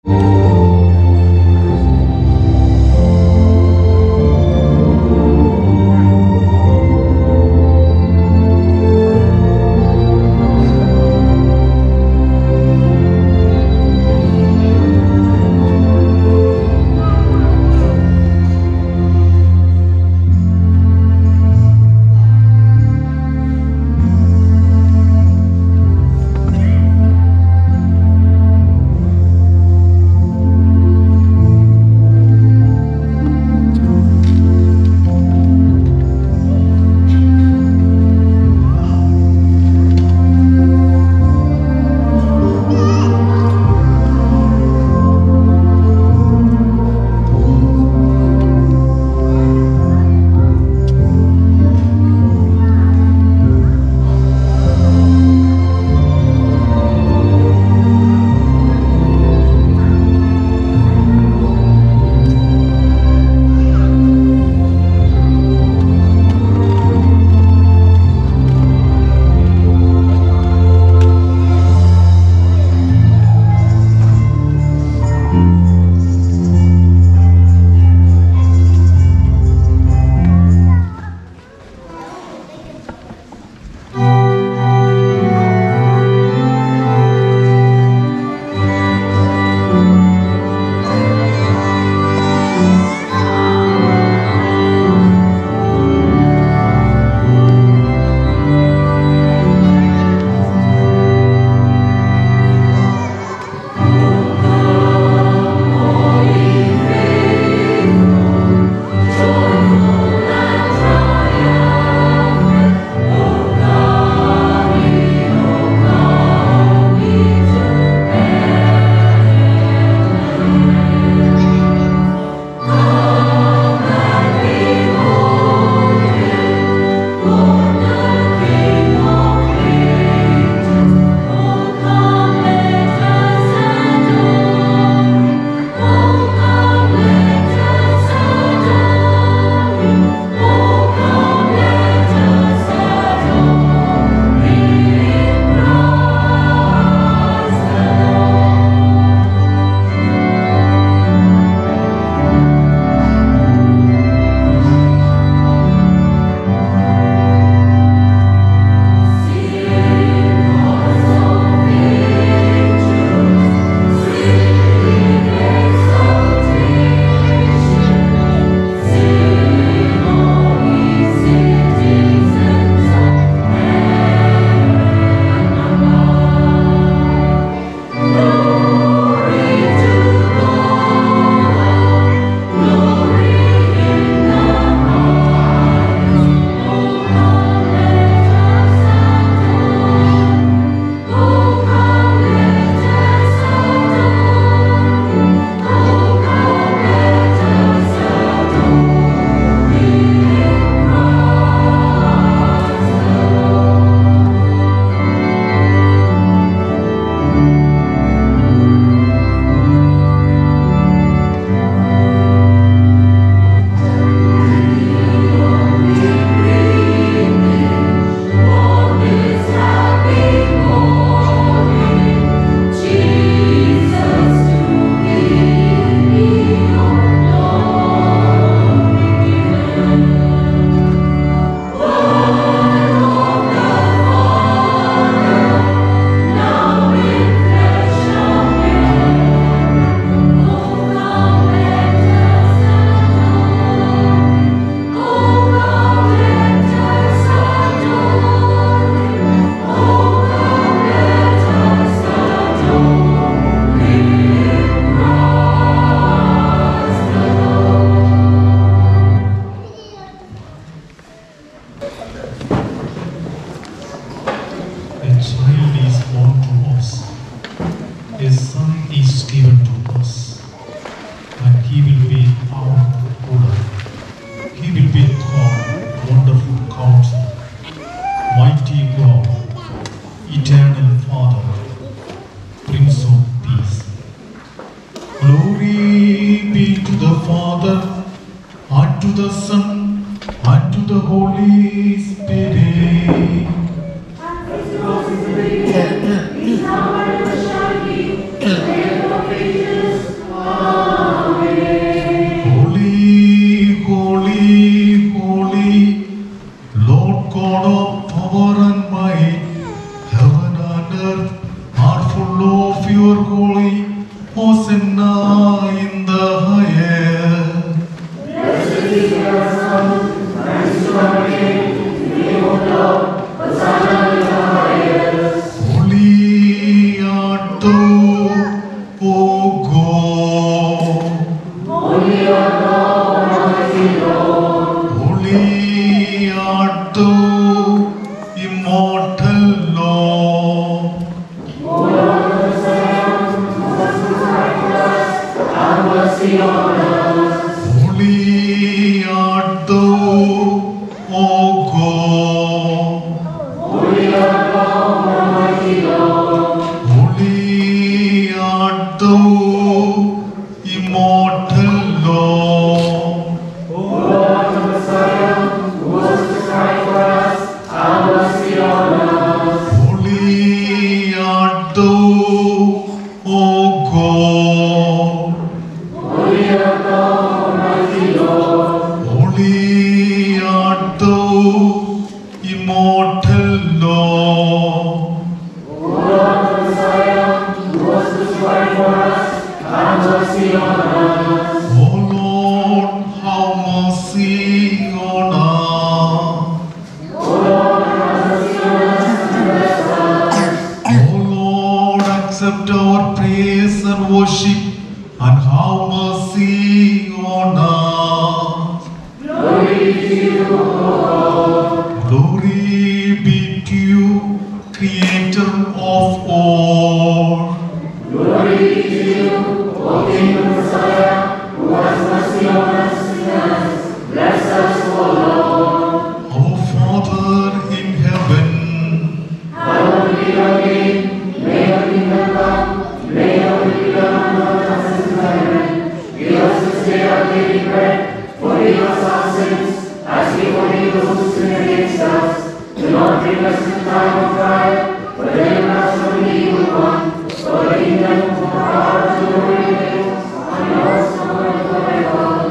His power shall be, the name of ages Hosanna in the highest. Blessed is your Son, thanks to our King, name of Lord, Hosanna in the highest. Holy art thou, O God. Holy art thou, Almighty Lord. Holy art thou, immortal Lord. O Lord of Zion, crucify for us, have mercy on us. Holy art thou, O God. Holy art thou, Almighty Lord. Holy art thou, immortal Lord. O Lord of Zion, who was crucified for us, have mercy on us. Holy art thou, O God. Holy art thou, Almighty Lord. Holy art thou, immortal Lord. O Lord of Zion, who was crucified for us, have mercy on us. O Lord, have mercy on us. O Lord, have mercy on us and bless us. O Lord, accept our praise and worship and have mercy on us. Glory to you, O God. Glory be to you, Creator of all. Glory to you, O King of Messiah, who has mercy on us sinners. Bless us, O Lord. Our Father in heaven, Hallowed be your name. May your kingdom come. May your will be done on earth as in heaven. Give us this day our daily bread. Forgive us our sins, as we forgive those who sin against us. Do not bring us into time of trial, but deliver us from the evil one. For the kingdom, the power, and the glory, and yours forever.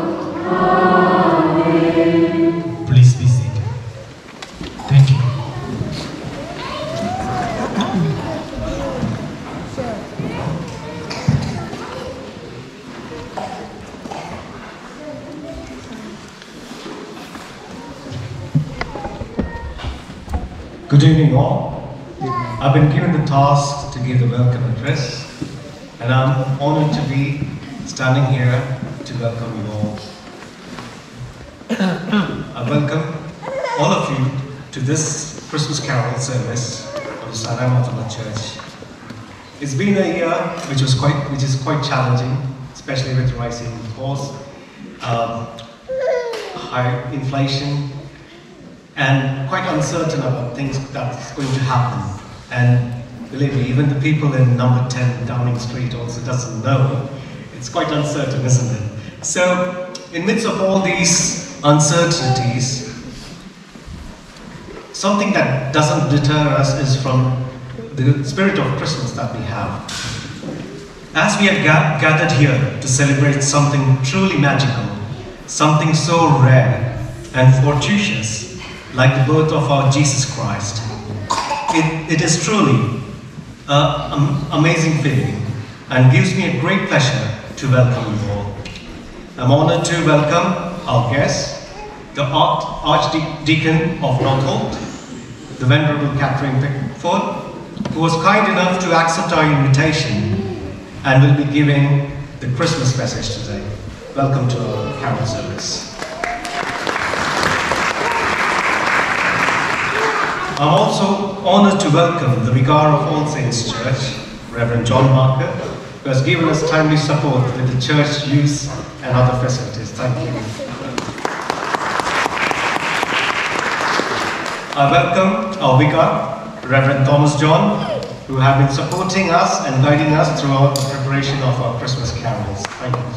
Amen. please be seated. Thank you. Good evening all. I've been given the task to give the welcome address, and I'm honored to be standing here to welcome you all. I welcome all of you to this Christmas Carol service of the Sarai Matama Church. It's been a year which is quite challenging, especially with rising costs, high inflation, and quite uncertain about things that's going to happen. And believe me, even the people in number 10 Downing Street also doesn't know. It's quite uncertain, isn't it? So, in midst of all these uncertainties, something that doesn't deter us is from the spirit of Christmas that we have. As we have gathered here to celebrate something truly magical, something so rare and fortuitous, like the birth of our Jesus Christ, it is truly an amazing feeling and gives me a great pleasure to welcome you all. I'm honored to welcome our guest, the Archdeacon of Northolt, the Venerable Catherine Pickford, who was kind enough to accept our invitation and will be giving the Christmas message today. Welcome to our carol service. I'm also honored to welcome the Vicar of All Saints Church, Reverend John Marker, who has given us timely support with the church use and other facilities. Thank you. I welcome our Vicar, Reverend Thomas John, who have been supporting us and guiding us throughout the preparation of our Christmas carols. Thank you.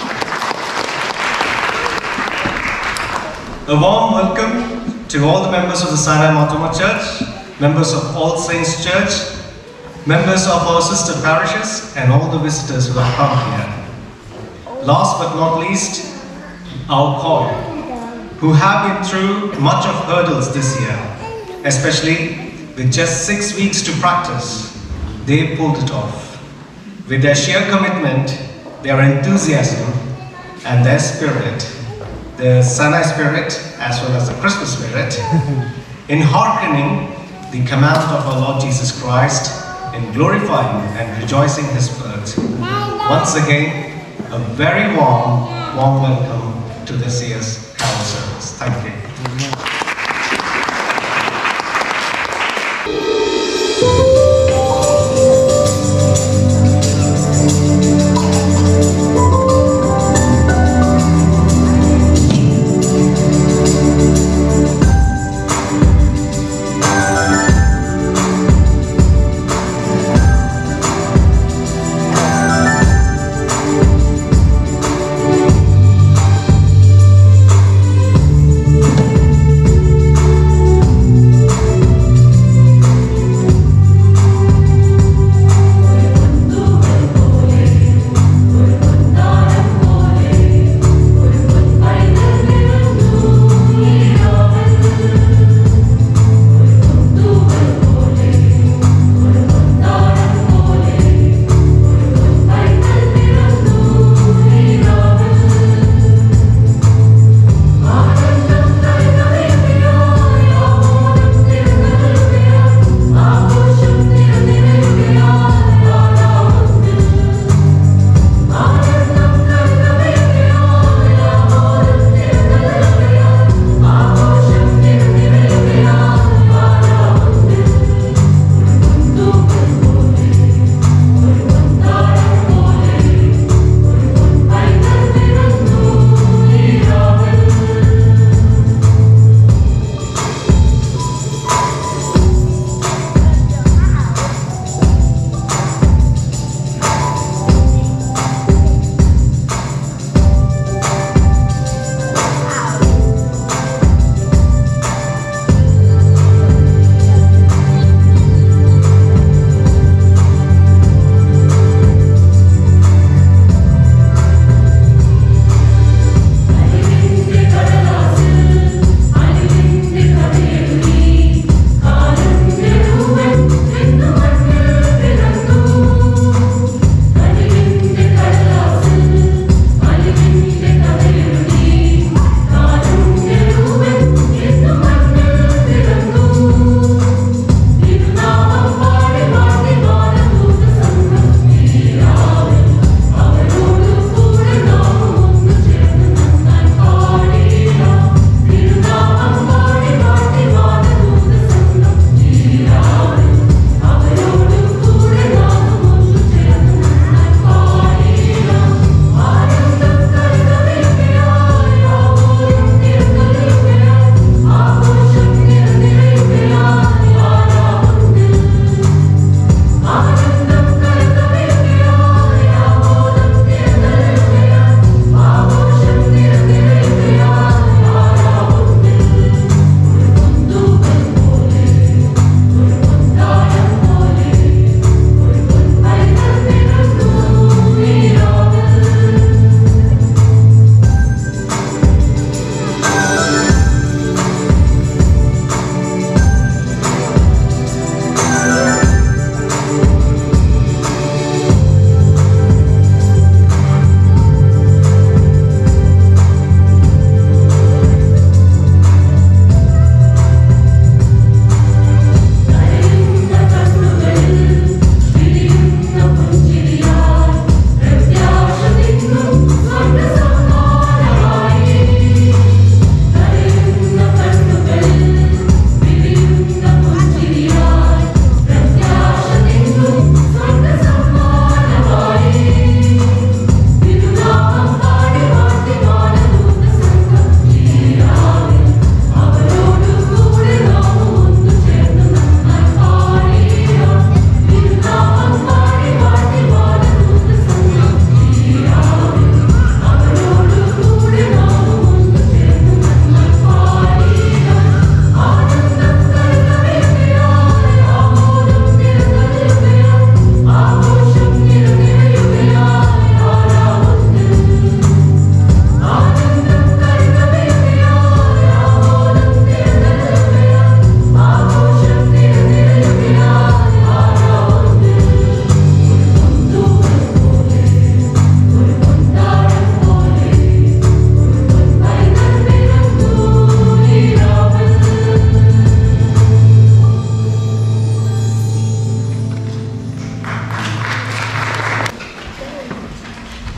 A warm welcome to all the members of the Sarai Matama Church, members of All Saints Church, members of our sister parishes, and all the visitors who have come here. Last but not least, our choir, who have been through much of hurdles this year, especially with just 6 weeks to practice. They pulled it off. With their sheer commitment, their enthusiasm, and their spirit, the Sinai spirit as well as the Christmas spirit, in hearkening the command of our Lord Jesus Christ, in glorifying and rejoicing His birth. Once again, a very warm welcome to this year's carol service. Thank you.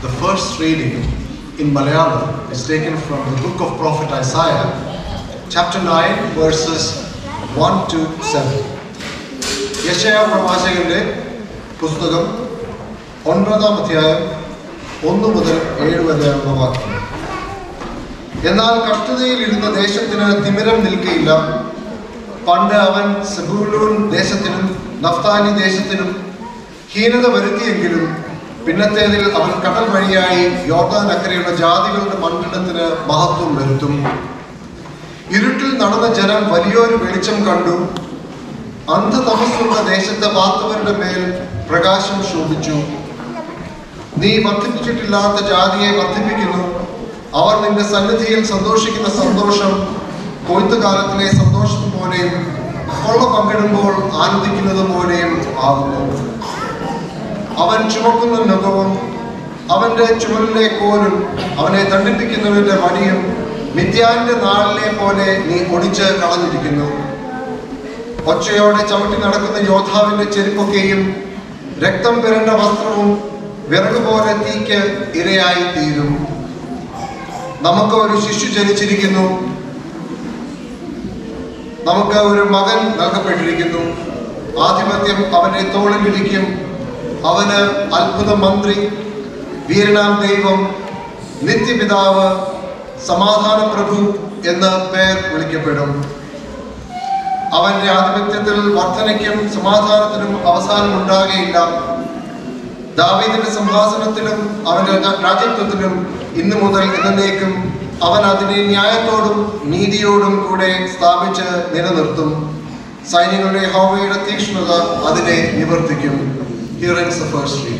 The first reading in Malayalam is taken from the book of Prophet Isaiah, chapter 9, verses 1 to 7. യെശയ്യാ പ്രവാചകന്റെ പുസ്തകം 9-ാം അധ്യായം 1 മുതൽ 7 വരെയുള്ള വാക്യം. എന്നാൽ കഷ്ടതയിൽ ഇരുന്ന ദേശത്തിന് തിമിരം നിൽക്കുകയില്ല. പണ്ട് അവൻ സെബൂലൂൻ ദേശത്തിനും നഫ്താലി ദേശത്തിനും ഹീനത വരുത്തിയെങ്കിലും പിന്നത്തേതിൽ അവൻ കടൽ വഴിയായി യോർദാൻ അക്കരെയുള്ള ജാതികളുടെ മണ്ഡലത്തിന് മഹത്വം വരുത്തും. ഇരുട്ടിൽ നടന്ന ജനം വലിയൊരു വെളിച്ചം കണ്ടു. അന്ധതമസ്സുള്ള ദേശത്തെ വാർത്തവരുടെ മേൽ പ്രകാശം ശോഭിച്ചു. നീ വർദ്ധിപ്പിച്ചിട്ടില്ലാത്ത ജാതിയെ വർദ്ധിപ്പിക്കുന്നു. അവർ നിന്റെ സന്നിധിയിൽ സന്തോഷിക്കുന്ന സന്തോഷം കൊയ്ത്തുകാലത്തിലെ സന്തോഷം പോലെയും കൊള്ള പങ്കിടുമ്പോൾ ആനന്ദിക്കുന്നത് പോലെയും ആകുന്നു. അവൻ ചുമക്കുന്ന നുകവും അവന്റെ ചുമലിലെ കോലും അവനെ ദണ്ഡിപ്പിക്കുന്നവന്റെ വടിയും മിഥ്യാന്റെ നാളിലെ പോലെ നീ ഒടിച്ച് കളഞ്ഞിരിക്കുന്നു. ഒച്ചയോടെ ചവിട്ടി നടക്കുന്ന യോദ്ധാവിന്റെ ചെരുപ്പൊക്കെയും രക്തം പിരണ്ട വസ്ത്രവും വിറക് പോലെ തീക്ക് ഇരയായി തീരും. നമുക്ക് ഒരു ശിശു ജനിച്ചിരിക്കുന്നു, നമുക്ക് ഒരു മകൻ നൽകപ്പെട്ടിരിക്കുന്നു. ആധിപത്യം അവന്റെ തോളിലിരിക്കും. അവന് അത്ഭുത മന്ത്രി, വീരനാം ദൈവം, നിത്യപിതാവ്, സമാധാന പ്രഭു എന്ന് പേർ വിളിക്കപ്പെടും. അവന്റെ ആധിപത്യത്തിൽ വർധനയ്ക്കും സമാധാനത്തിനും അവസാനം ഉണ്ടാകുകയില്ല. ദാവീദിന്റെ സിംഹാസനത്തിലും അവന്റെ രാജ്യത്വത്തിലും ഇന്നു മുതൽ എന്നേക്കും അവൻ അതിനെ ന്യായത്തോടും നീതിയോടും കൂടെ സ്ഥാപിച്ച് നിലനിർത്തും. സൈന്യങ്ങളുടെ യഹോവയുടെ തീക്ഷ്ണത അതിനെ നിവർത്തിക്കും. Here ends the first reading.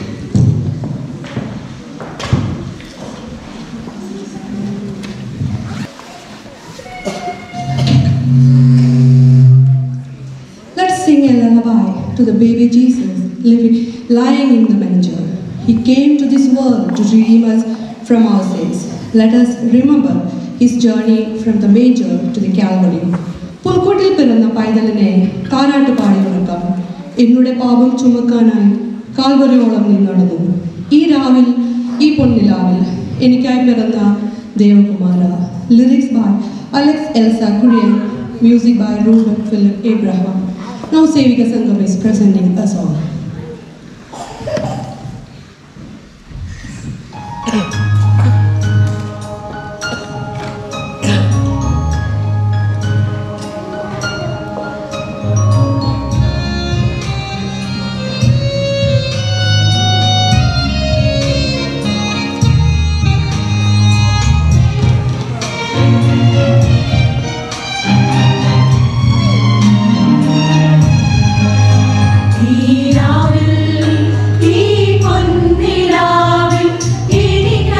Let's sing a lullaby to the baby Jesus lying in the manger. He came to this world to redeem us from our sins. Let us remember his journey from the manger to the Calvary. പുൽക്കൂട്ടിൽ പിറന്ന പൈതലിനെ താരാട്ട് പാടി ഉറക്കാം. എന്നുടെ പാപം ചുമക്കാനായി കാൽവരിയോളം നീ നടന്നു. ഈ രാവിൽ, ഈ പൊന്നിലാവിൽ എനിക്കായി പിറന്ന ദേവകുമാര. Lyrics by Alex Elsa Kurian, music by Reuben Philip Abraham. Now Sevika Sangam is presenting a song. ഈ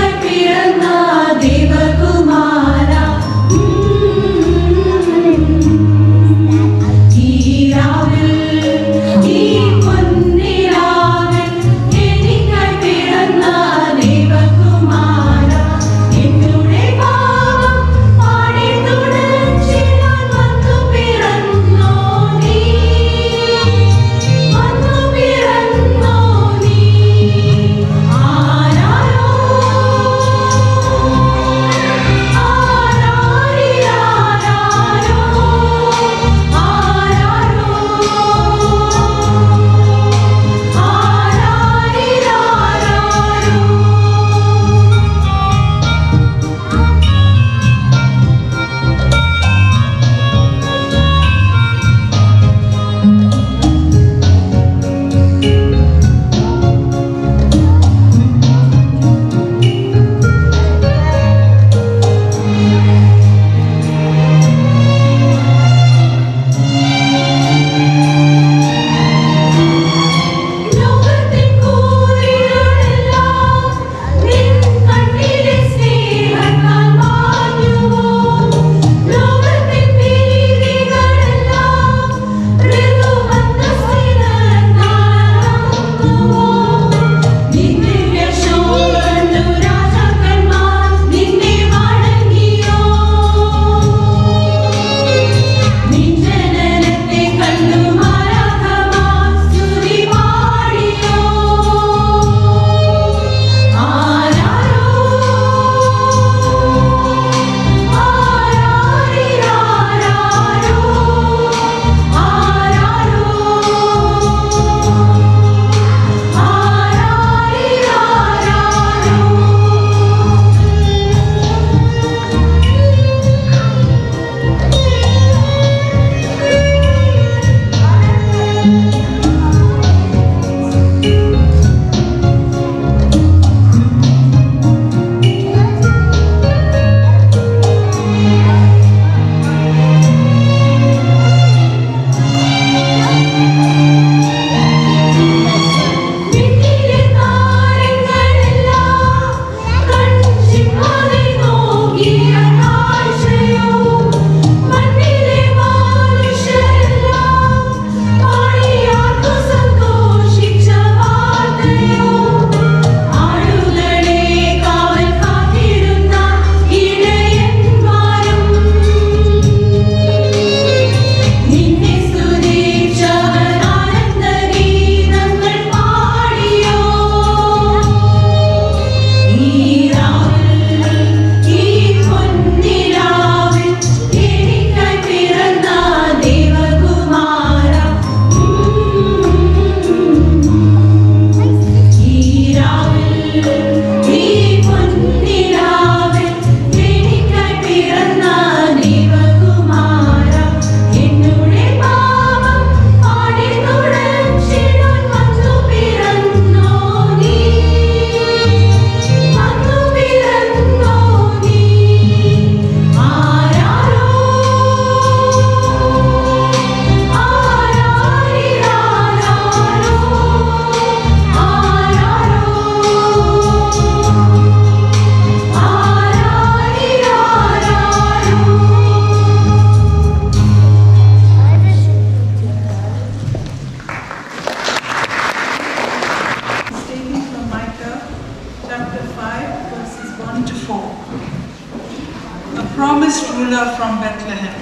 5, verses 1 to 4. A promised ruler from Bethlehem.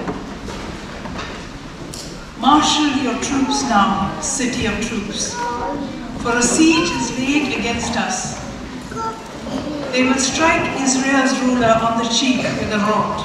Marshal your troops now, city of troops, for a siege is laid against us. They will strike Israel's ruler on the cheek with a rod.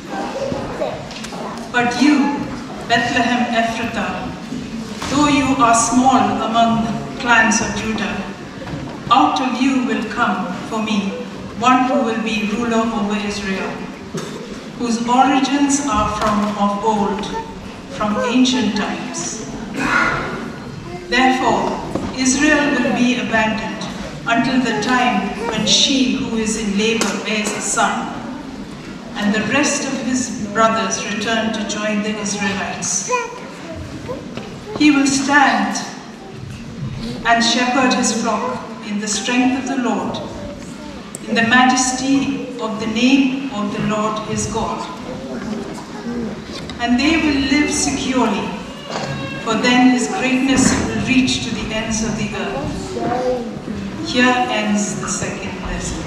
But you, Bethlehem Ephrathah, though you are small among the clans of Judah, out of you will come for me one who will be ruler over Israel, whose origins are from of old, from ancient times. Therefore, Israel will be abandoned until the time when she who is in labor bears a son, and the rest of his brothers return to join the Israelites. He will stand and shepherd his flock in the strength of the Lord, in the majesty of the name of the Lord his God. And they will live securely, for then his greatness will reach to the ends of the earth. Here ends the second lesson.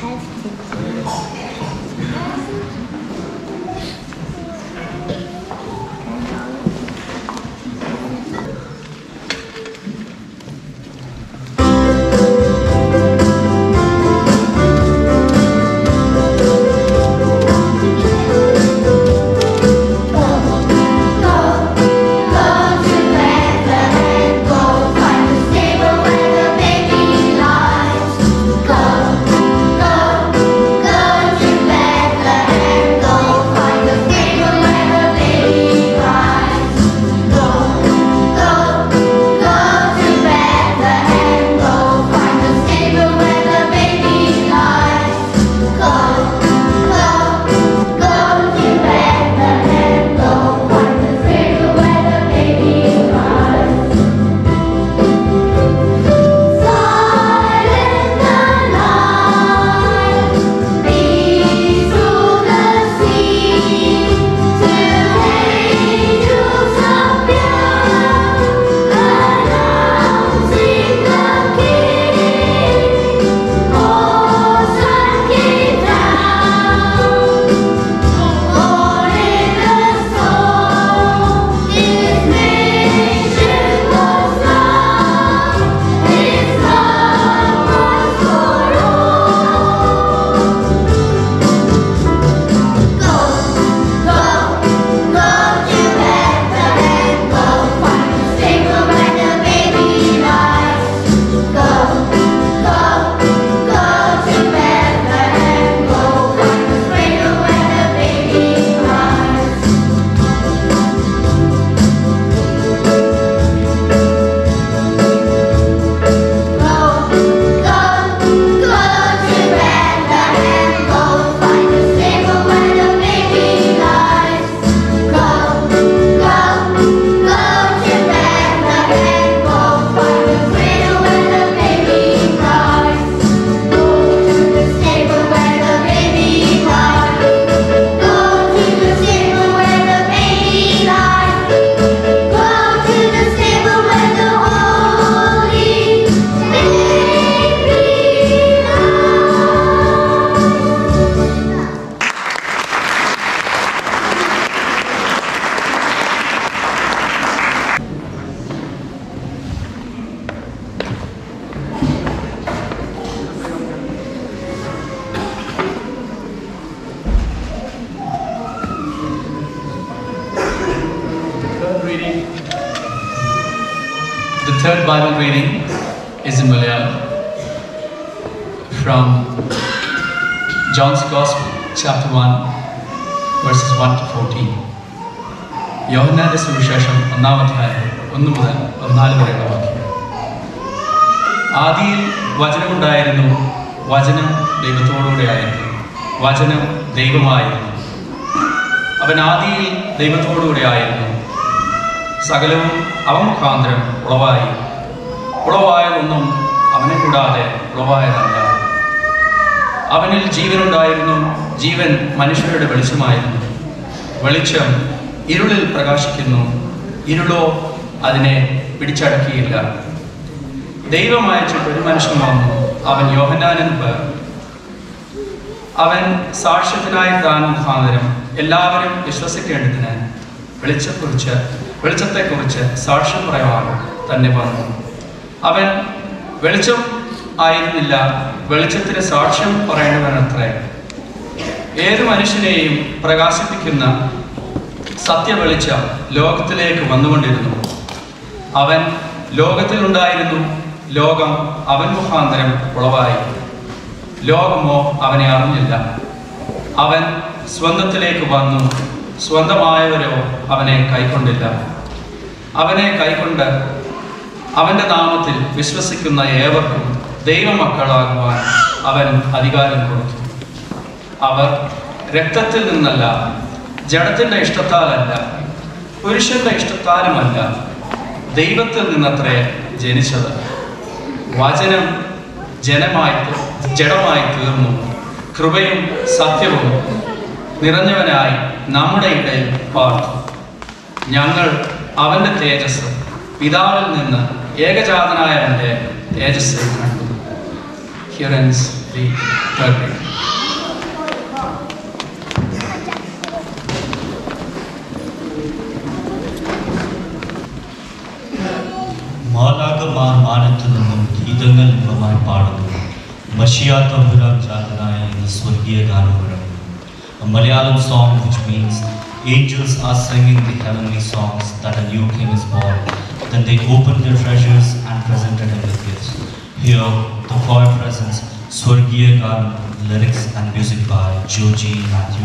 The third Bible reading is in Malayalam from John's Gospel, chapter 1, verses 1 to 14. യോഹന്നാന്റെ സുവിശേഷം 1-ാം അധ്യായം 1 മുതൽ 14 വരെയുള്ള വാക്യം. ആദിയിൽ വചനമുണ്ടായിരുന്നു, വചനം ദൈവത്തോടുകൂടെ ആയിരുന്നു, വചനം ദൈവമായിരുന്നു. അവൻ ആദിയിൽ ദൈവത്തോടുകൂടെ ആയിരുന്നു. സകലവും അവൻ മുഖാന്തരം ഉളവായി. ഉളവായതൊന്നും അവനെ കൂടാതെ ഉളവായതല്ല. അവനിൽ ജീവനുണ്ടായിരുന്നു, ജീവൻ മനുഷ്യരുടെ വെളിച്ചമായിരുന്നു. വെളിച്ചം ഇരുളിൽ പ്രകാശിക്കുന്നു, ഇരുളോ അതിനെ പിടിച്ചടക്കിയില്ല. ദൈവം അയച്ചിട്ട് ഒരു മനുഷ്യൻ വന്നു, അവൻ യോഹന്നാൻ എന്ന് പേർ. അവൻ സാക്ഷ്യത്തിനായി താൻ മുഖാന്തരം എല്ലാവരും വിശ്വസിക്കേണ്ടതിന് വെളിച്ചത്തെക്കുറിച്ച് സാക്ഷ്യം പറയുവാൻ തന്നെ വന്നു. അവൻ വെളിച്ചം ആയിരുന്നില്ല, വെളിച്ചത്തിന് സാക്ഷ്യം പറയേണ്ടവനത്രേ. ഏതു മനുഷ്യനെയും പ്രകാശിപ്പിക്കുന്ന സത്യവെളിച്ചം ലോകത്തിലേക്ക് വന്നുകൊണ്ടിരുന്നു. അവൻ ലോകത്തിലുണ്ടായിരുന്നു, ലോകം അവൻ മുഖാന്തരം ഉളവായി, ലോകമോ അവനെ അറിഞ്ഞില്ല. അവൻ സ്വന്തത്തിലേക്ക് വന്നു, സ്വന്തമായവരോ അവനെ കൈക്കൊണ്ടില്ല. അവനെ കൈക്കൊണ്ട് അവൻ്റെ നാമത്തിൽ വിശ്വസിക്കുന്ന ഏവർക്കും ദൈവമക്കളാകുവാൻ അവൻ അധികാരം കൊടുത്തു. അവർ രക്തത്തിൽ നിന്നല്ല, ജഡത്തിൻ്റെ ഇഷ്ടത്താലല്ല, പുരുഷന്റെ ഇഷ്ടത്താലുമല്ല, ദൈവത്തിൽ നിന്നത്രേ ജനിച്ചത്. വചനം ജഡമായി തീർന്നു, കൃപയും സത്യവും നിറഞ്ഞവനായി നമ്മുടെ ഇടയിൽ പാർത്തു. ഞങ്ങൾ അവൻ്റെ തേജസ്, പിതാവിൽ നിന്ന് ഏകജാതനായവൻ്റെ തേജസ്സിൽ കണ്ടു. Here ends the third reading. മാലാഖമാർ മാനത്തു നിന്നും ഗീതങ്ങൾ ഇമ്പമായി പാടുന്നു. മശിയാ തമ്പുരാൻ ജാതനായ എന്ന സ്വർഗീയ ഗാനം മുഴങ്ങുന്നു. A Malayalam song which means angels are singing the heavenly songs that a new king is born. Then they opened their treasures and presented him with gifts. Here the choir presents Swargiya Ganam, lyrics and music by Joji Matthew.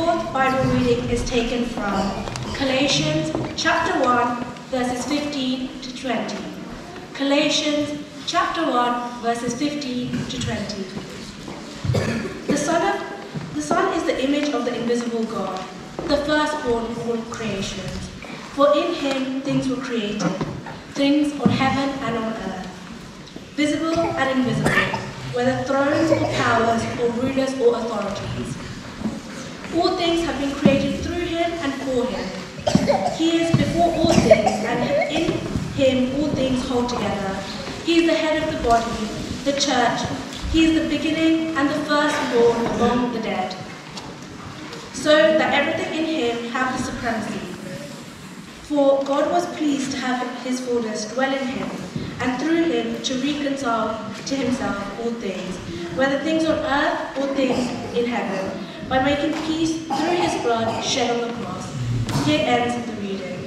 fourth Bible reading is taken from Galatians chapter 1, verses 15 to 20. Galatians chapter 1, verses 15 to 20. The Son is the image of the invisible God, the firstborn of all creations. For in him things were created, things on heaven and on earth, visible and invisible, whether thrones or powers or rulers or authorities. All things have been created through him and for him. He is before all things, and in him all things hold together. He is the head of the body, the church. He is the beginning and the firstborn among the dead, so that everything in him have the supremacy. For God was pleased to have his fullness dwell in him, and through him to reconcile to himself all things, whether things on earth or things in heaven, by making peace through his blood shed on the cross. Here ends the reading.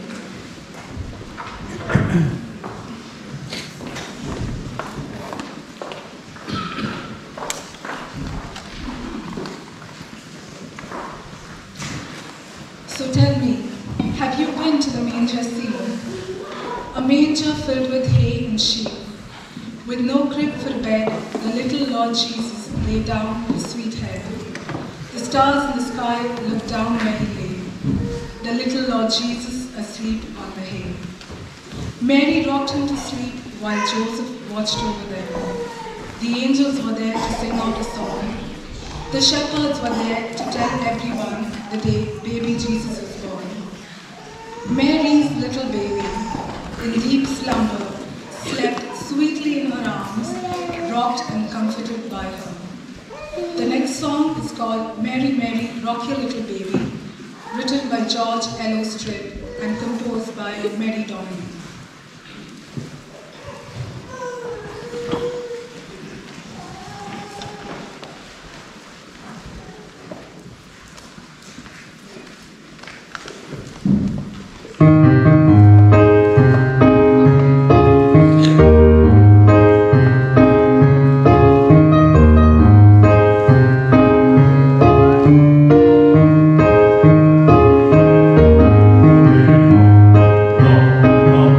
So tell me, have you been to the manger scene? A manger filled with hay and sheep. With no crib for bed, the little Lord Jesus lay down his sweet head. The stars in the sky looked down where he lay. The little Lord Jesus asleep on the hay. Mary rocked him to sleep while Joseph watched over them. The angels were there to sing out a song. The shepherds were there to tell everyone the day baby Jesus was born. Mary's little baby, in deep slumber, slept sweetly in her arms, rocked and comforted by her. The next song is called Mary, Mary, Rock Your Little Baby, written by George L. O. Strib and composed by Mary Donnelly. Rock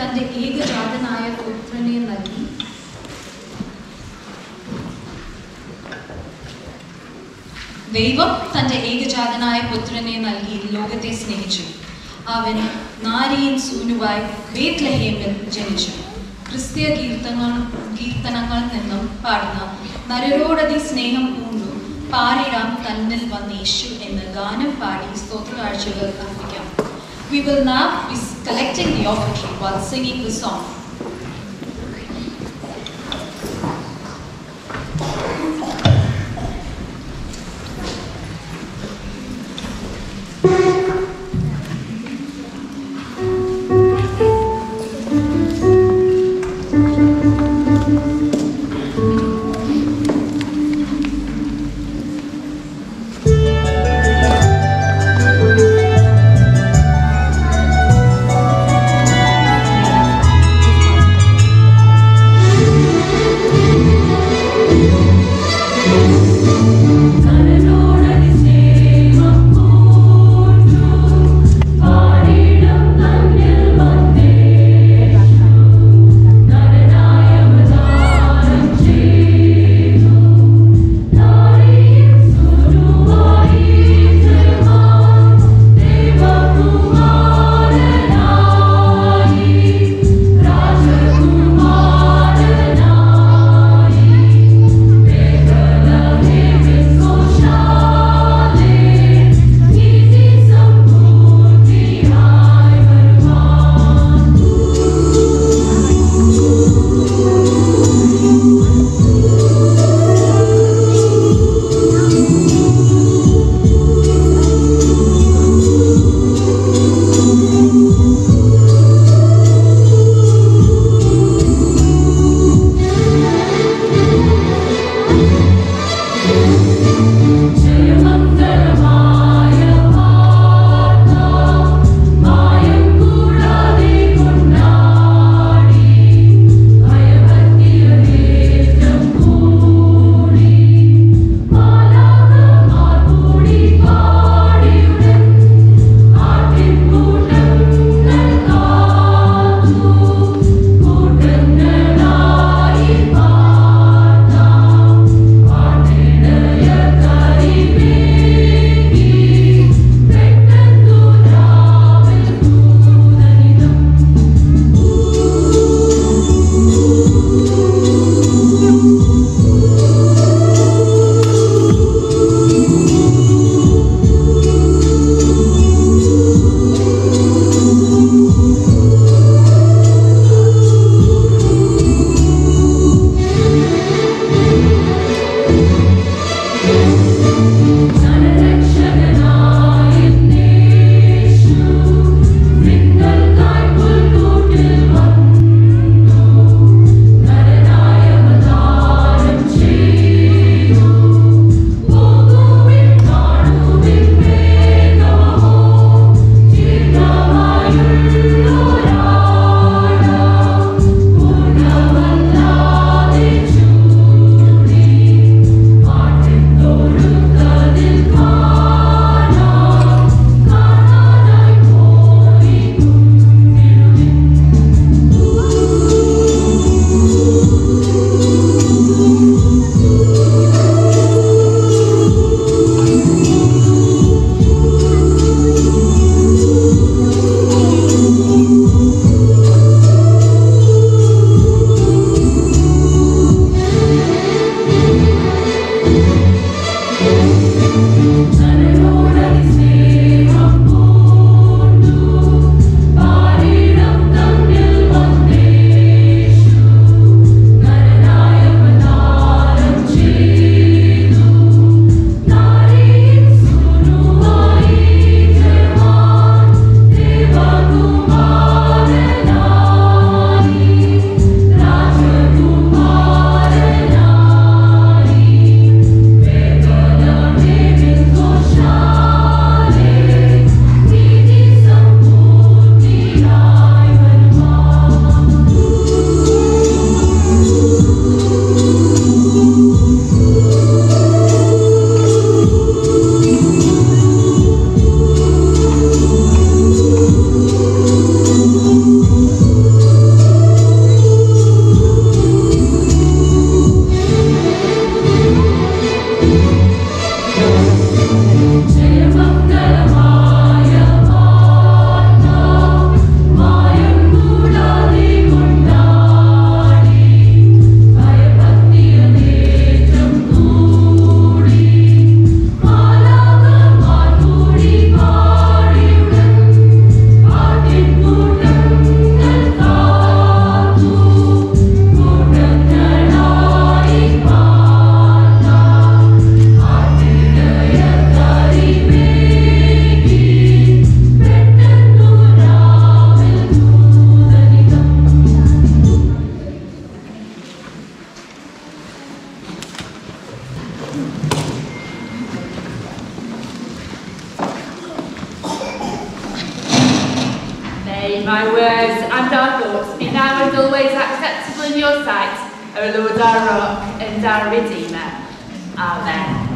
തന്റെ ഏകജാതനായ പുത്രനെ നൽകി. ദൈവം തന്റെ ഏകജാതനായ പുത്രനെ നൽകി ലോകത്തെ സ്നേഹിച്ചു. അവൻ നാരിയൻ സൂനുവായി ബേത്ലഹേമിൽ ജനിച്ചു. ക്രിസ്തീയ കീർത്തനങ്ങളിൽ നിന്നും പാടുന്ന നരരോടതി സ്നേഹം പൂണ്ടു പാരിടാം തന്നിൽ വന്നേശു എന്ന ഗാനം പാടി സ്തോത്രകാഴ്ചകൾ അർപ്പിക്കാം. We will now be collecting the offering while singing the song. Thank you. May my words and our thoughts be now and always acceptable in your sight, O Lord our rock and our Redeemer. Amen.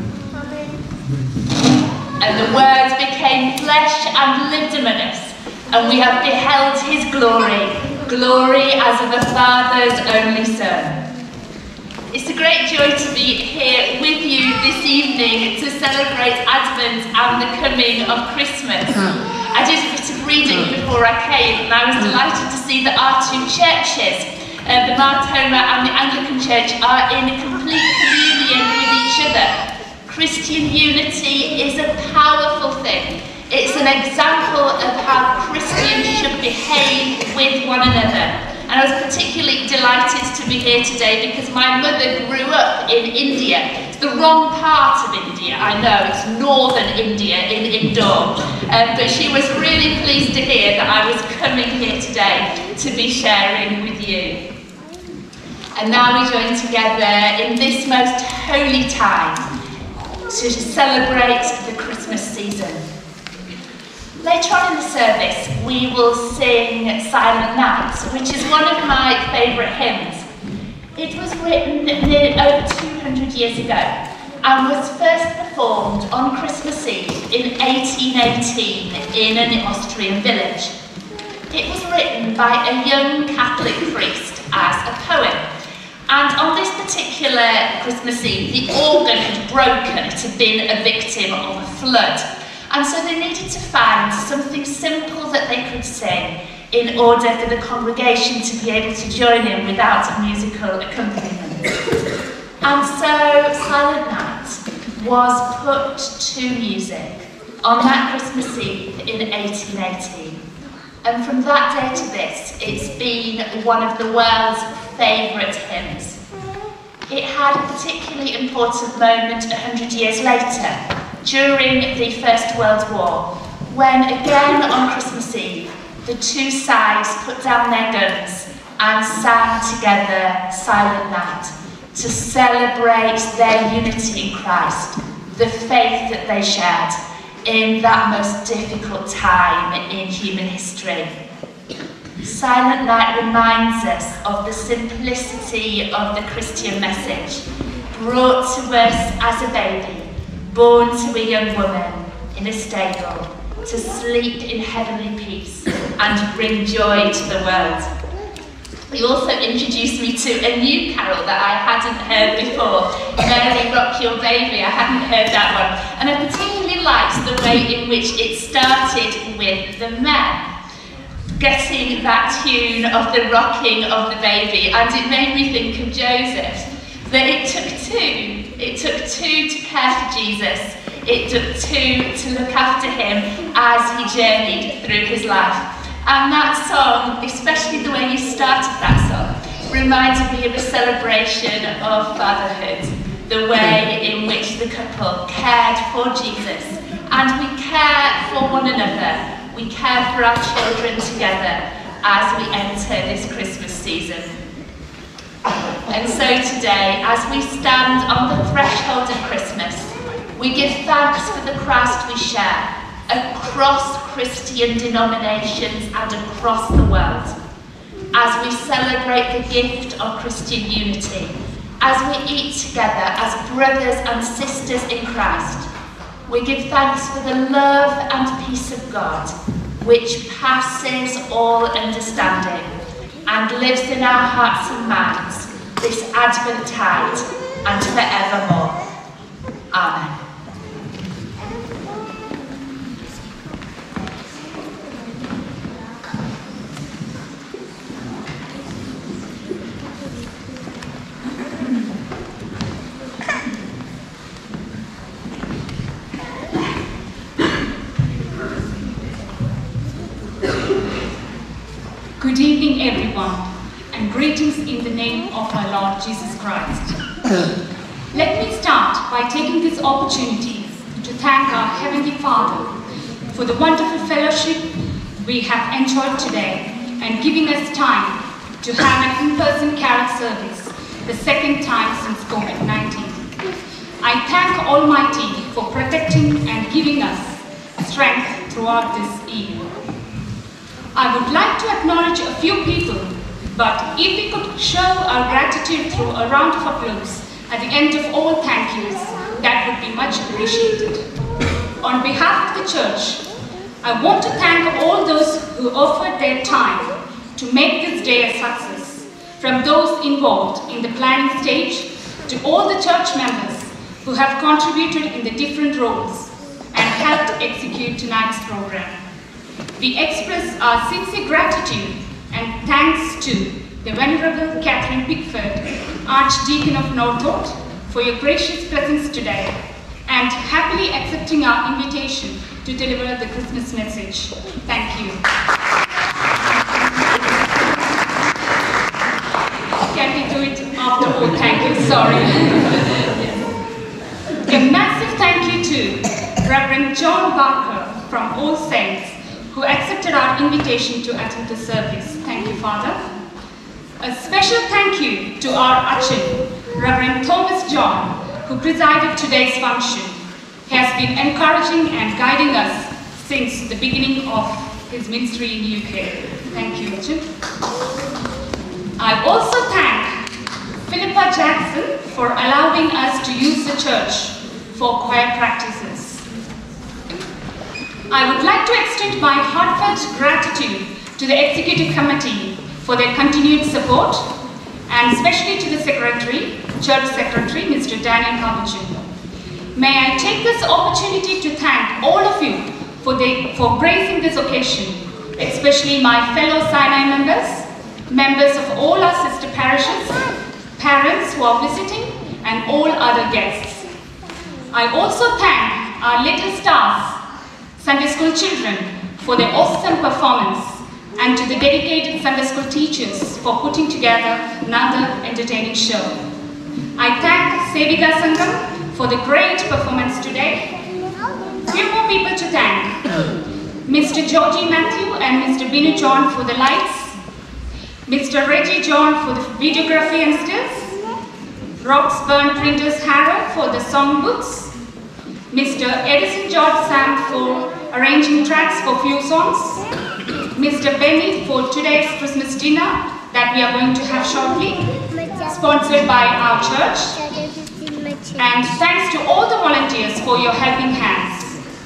And the Word became flesh and lived among us, and we have beheld his glory, glory as of a Father's only Son. It's a great joy to be here with you this evening to celebrate Advent and the coming of Christmas. I did a bit of reading before I came, and I was delighted to see that our two churches, the Martoma and the Anglican Church, are in complete communion with each other. Christian unity is a powerful thing. It's an example of how Christians should behave with one another. And I was particularly delighted to be here today because my mother grew up in India. It's the wrong part of India, I know, it's northern India in Indore. But she was really pleased to hear that I was coming here today to be sharing with you. And now we join together in this most holy time to celebrate the Christmas season. Later on in the service, we will sing Silent Night, which is one of my favourite hymns. It was written over 200 years ago and was first performed on Christmas Eve in 1818 in an Austrian village. It was written by a young Catholic priest as a poem. And on this particular Christmas Eve, the organ had broken. It had been a victim of a flood. And so they needed to find something simple that they could sing in order for the congregation to be able to join in without a musical accompaniment. And so Silent Night was put to music on that Christmas Eve in 1818. And from that day to this, it's been one of the world's favourite hymns. It had a particularly important moment 100 years later, during the First World War, when again on Christmas Eve, the two sides put down their guns and sang together Silent Night to celebrate their unity in Christ, the faith that they shared in that most difficult time in human history. Silent Night reminds us of the simplicity of the Christian message, brought to us as a baby, born to a young woman in a stable, to sleep in heavenly peace and bring joy to the world. He also introduced me to a new carol that I hadn't heard before, Mary Rock Your Baby. I hadn't heard that one. And I particularly liked the way in which it started with the men getting that tune of the rocking of the baby, and it made me think of Joseph, that it took two. It took two to care for Jesus. It took two to look after him as he journeyed through his life. And that song, especially the way you started that song, reminded me of a celebration of fatherhood, the way in which the couple cared for Jesus. And we care for one another. We care for our children together as we enter this Christmas season. And so today, as we stand on the threshold of Christmas, we give thanks for the Christ we share across Christian denominations and across the world. As we celebrate the gift of Christian unity, as we eat together as brothers and sisters in Christ, we give thanks for the love and peace of God, which passes all understanding and lives in our hearts and minds this Advent tide and forevermore. Amen. Good evening, everyone, and greetings in the name of our Lord Jesus Christ. Let me start by taking this opportunity to thank our Heavenly Father for the wonderful fellowship we have enjoyed today and giving us time to have an in-person carol service, the second time since COVID-19. I thank Almighty for protecting and giving us strength throughout this year. I would like to acknowledge a few people, but if we could show our gratitude through a round of applause at the end of all thank yous, that would be much appreciated. On behalf of the church, I want to thank all those who offered their time to make this day a success, from those involved in the planning stage to all the church members who have contributed in the different roles and helped execute tonight's program. We express our sincere gratitude and thanks to the Venerable Catherine Pickford, Archdeacon of Northolt, for your gracious presence today and happily accepting our invitation to deliver the Christmas message. Thank you. Can we do it after all? Thank you, sorry. A massive thank you to Reverend John Barker from All Saints, who accepted our invitation to attend the service. Thank you, Father. A special thank you to our Achin, Reverend Thomas John, who presided today's function. He has been encouraging and guiding us since the beginning of his ministry in UK. Thank you, Achin. I also thank Philippa Jackson for allowing us to use the church for choir practices. I would like to extend my heartfelt gratitude to the Executive Committee for their continued support, and especially to the Secretary, Church Secretary, Mr. Daniel Kabuchin. May I take this opportunity to thank all of you for gracing this occasion, especially my fellow Sinai members of all our sister parishes, parents who are visiting, and all other guests. I also thank our little stars, Sunday school children, for their awesome performance, and to the dedicated Sunday school teachers for putting together another entertaining show. I thank Sevika Sangam for the great performance today. Few more people to thank. Mr. Georgie Matthew and Mr. Binu John for the lights, Mr. Reggie John for the videography and stills, Roxburn Printers Harrow for the songbooks, Mr. Edison George Sam for arranging tracks for few songs, Mr. Benny for today's Christmas dinner that we are going to have shortly, sponsored by our church, and thanks to all the volunteers for your helping hands.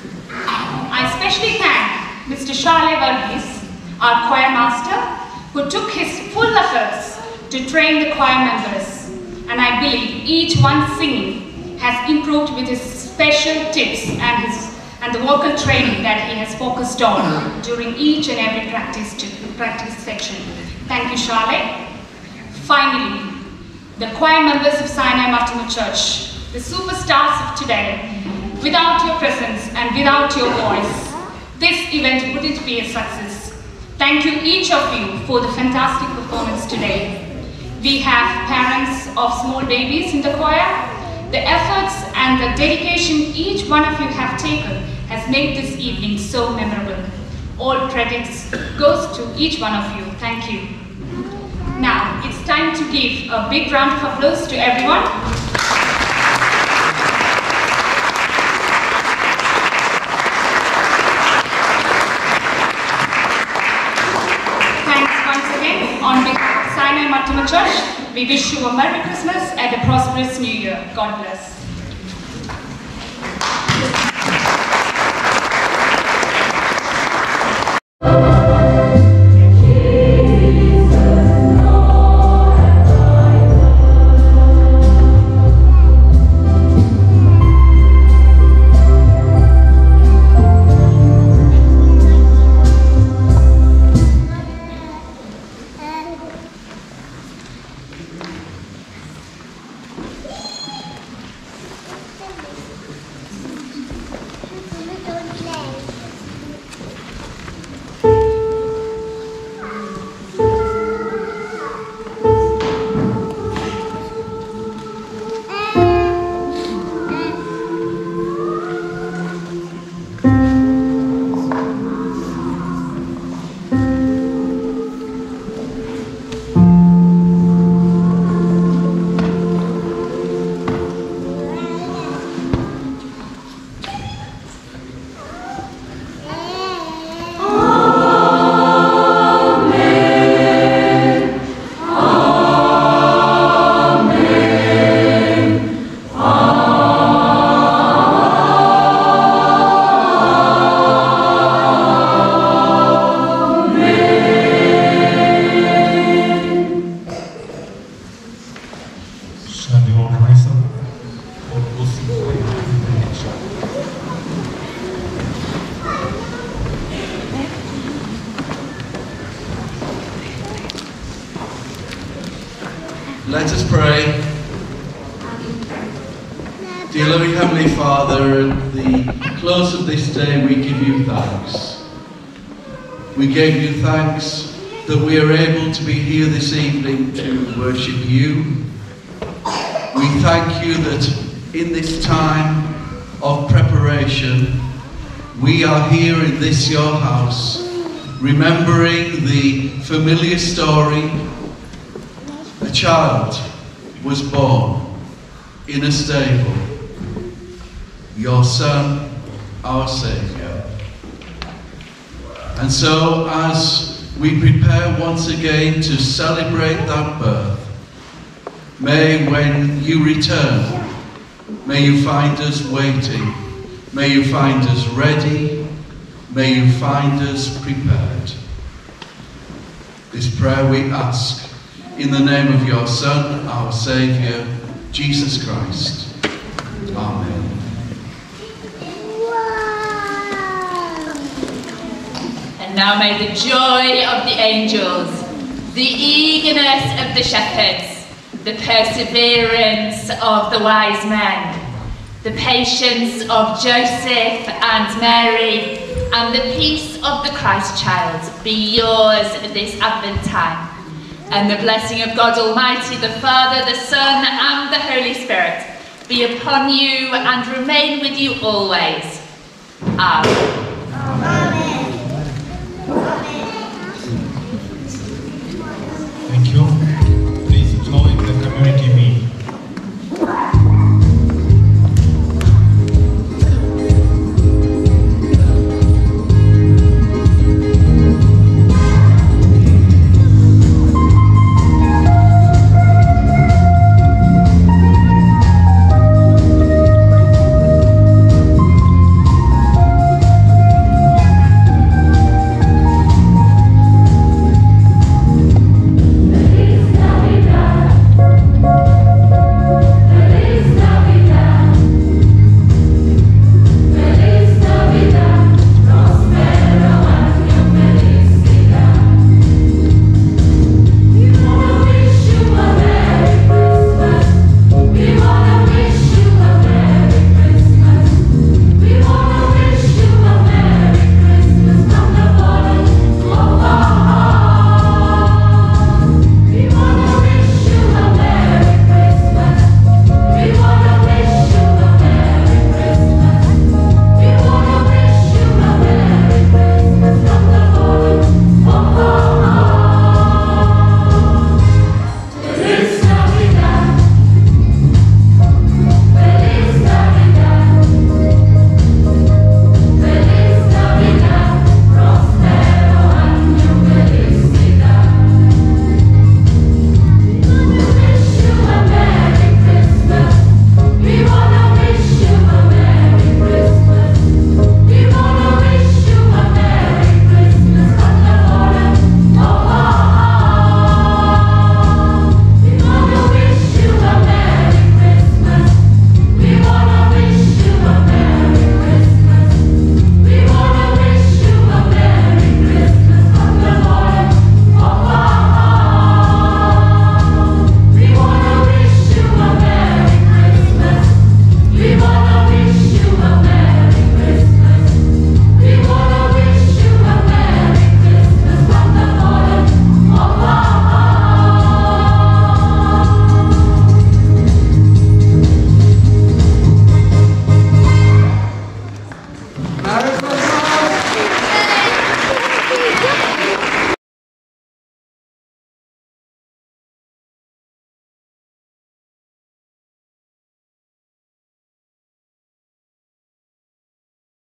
I especially thank Mr. Shale Varghese, our choir master, who took his full efforts to train the choir members, and I believe each one singing has improved with his special tips and the vocal training that he has focused on during each and every practice section. Thank you, Shale. Finally, the choir members of Sinai Martyr Church, the superstars of today. Without your presence and without your voice, this event wouldn't be a success. Thank you, each of you, for the fantastic performance today. We have parents of small babies in the choir. The efforts and the dedication each one of you have taken has made this evening so memorable. All credits goes to each one of you. Thank you. Now, it's time to give a big round of applause to everyone. Thanks once again. On behalf of Sinai Martyr Church, we wish you a Merry Christmas and a prosperous New Year. God bless. pray. Dear loving Heavenly Father, at the close of this day we give you thanks. We give you thanks that we are able to be here this evening to worship you. We thank you that in this time of preparation we are here in this your house, remembering the familiar story. A child was born in a stable, your Son, our Saviour. And so as we prepare once again to celebrate that birth, may when you return, may you find us waiting, may you find us ready, may you find us prepared. This prayer we ask in the name of your Son, our Saviour, Jesus Christ. Amen. And now may the joy of the angels, the eagerness of the shepherds, the perseverance of the wise men, the patience of Joseph and Mary, and the peace of the Christ child be yours this Advent time. And the blessing of God Almighty, the Father, the Son, and the Holy Spirit be upon you and remain with you always. Amen.